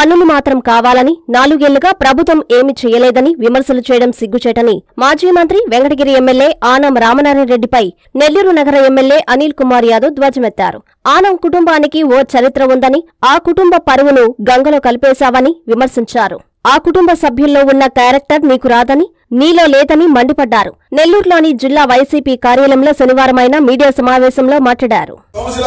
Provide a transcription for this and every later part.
పన్నులు మాత్రం కావాలని 4 ఏళ్లుగా ప్రభుత్వం ఏమీ చేయలేదని విమర్శలు చేయడం సిగ్గుచేటని మాజీ మంత్రి వెంకటగిరి ఎమ్మెల్యే ఆనం రామనారాయణ రెడ్డిపై నెల్లూరు నగర ఎమ్మెల్యే అనిల్ కుమార్ యాదవ్ ధ్వజమెత్తారు. ఆనం కుటుంబానికి ఓ చరిత్ర ఉందని, ఆ కుటుంబ పరువును గంగలో కలిపేశావని విమర్శించారు. ఆ కుటుంబ సభ్యుల్లో ఉన్న క్యారెక్టర్ నీకు రాదని, నీలో లేదని మండిపడ్డారు. నెల్లూరులోని జిల్లా వైసీపీ కార్యాలయంలో శనివారం ఆయన మీడియా సమావేశంలో మాట్లాడారు.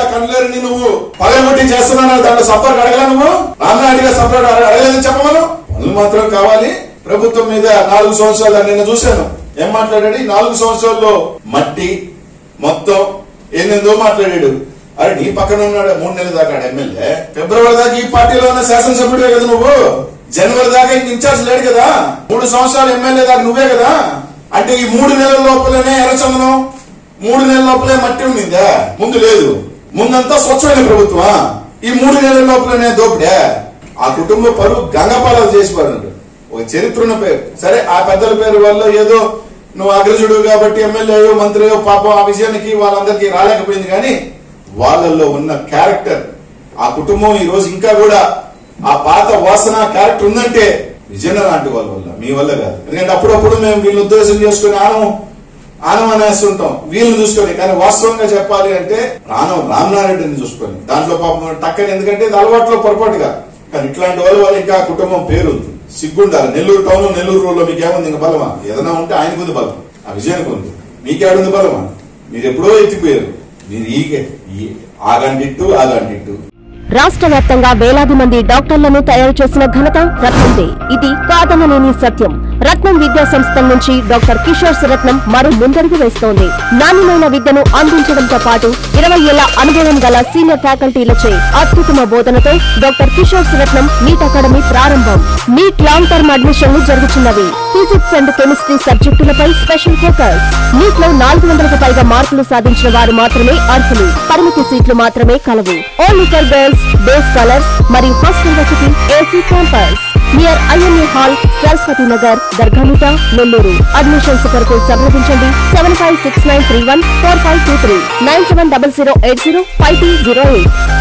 ప్రభుత్వం మీద 4 సంవత్సరాలు నిన్న చూశాను. ఏం మాట్లాడాడు? 4 సంవత్సరాల్లో మట్టి మొత్తం ఏందో మాట్లాడాడు. అరే నీ పక్కన ఉన్నాడు 3 నెలల దాకా ఎమ్మెల్యే, ఫిబ్రవరి దాకా ఈ పార్టీలో ఉన్న శాసనసభ్యుడే కదా నువ్వు, జనవరి దాకా ఇంక ఇన్ఛార్జ్ లేడు కదా, 3 సంవత్సరాలు ఎమ్మెల్యే దాకా నువ్వే కదా. అంటే ఈ 3 నెలల లోపలనే ఎర్రచందనం, 3 నెలల లోపలే మట్టి ఉండిందా? ముందు లేదు, ముందంతా స్వచ్ఛమైన ప్రభుత్వమా? ఈ 3 నెలల లోపలనే దోపిడే. ఆ కుటుంబ పరువు గంగపాలలు చేసిపోయినట్టు ఒక చరిత్ర ఉన్న పేరు. సరే ఆ పెద్దల పేరు వల్ల ఏదో నువ్వు అగ్రజుడు కాబట్టి ఎమ్మెల్యేయో మంత్రియో పాపం ఆ విజయానికి వాళ్ళందరికీ రాలేకపోయింది. కానీ వాళ్ళల్లో ఉన్న క్యారెక్టర్, ఆ కుటుంబం ఈ రోజు ఇంకా కూడా ఆ పాత వాసన క్యారెక్టర్ ఉందంటే విజయన లాంటి వాళ్ళ వల్ల, మీ వల్ల కాదు. ఎందుకంటే అప్పుడప్పుడు మేము వీళ్ళు ఉద్దేశం చేసుకుని ఆనం అనేస్తుంటాం వీళ్ళని చూసుకొని. కానీ వాస్తవంగా చెప్పాలి అంటే ఆనం రామనారాయణని చూసుకొని దాంట్లో పాపం టక్కని, ఎందుకంటే ఇది అలవాట్లో పొరపాటు కాదు. కానీ ఇట్లాంటి వాళ్ళ ఇంకా కుటుంబం పేరు ఉంది, సిగ్గుండాలి. నెల్లూరు టౌన్ నెల్లూరు రోడ్లో మీకేముంది ఇంకా బలమా? ఏదైనా ఉంటే ఆయనకు ఉంది బలం, ఆ విజయానికి ఉంది. మీకేడుంది బలమా? మీరు ఎప్పుడో ఎత్తిపోయారు. మీరు ఆగండిట్టు. రాష్ట్ర వ్యాప్తంగా వేలాది మంది డాక్టర్లను తయారు చేసిన ఘనత రత్నందే. ఇది కాదనలేని సత్యం. రత్నం విద్యా సంస్థల నుంచి డాక్టర్ కిషోర్ రత్నం మరో ముందడుగు వేస్తోంది. నాణ్యమైన విద్యను అందించడంతో పాటు 20 ఏళ్ల అనుభవం గల సీనియర్ ఫ్యాకల్టీలచే అత్యుత్తమ బోధనతో doctor Kishore Ratnam NEET academy ప్రారంభం. నీట్ లాంగ్ టర్మ్ అడ్మిషన్లు జరుగుతున్నవి. ఫిజిక్స్ అండ్ కెమిస్ట్రీ సబ్జెక్టులపై స్పెషల్ ఫోకస్. నీట్ లో 400కు పైగా మార్కులు సాధించిన వారు మాత్రమే అర్హులు. పరిమితి సీట్లు మాత్రమే కలవు. Only for girls, day scholars మరియు హాస్టల్ వసతి. AC campus near IMA hall, Saraswati Nagar, Dargamitta, Nellore. Admissions కొరకు సంప్రదించండి 7569314523 9700805208.